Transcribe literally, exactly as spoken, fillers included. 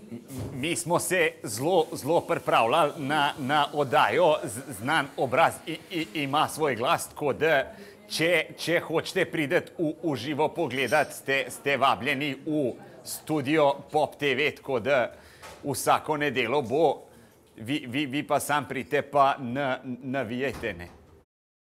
Mi smo se zelo, zelo pripravljali na, na oddajo, znan obraz i, i, ima svoj glas, tako da če, če hočete prideti v, v živo pogledati, ste, ste vabljeni v studio Pop T V, tako da vsako nedelo bo, vi, vi, vi pa sam pridite pa navijajte, ne.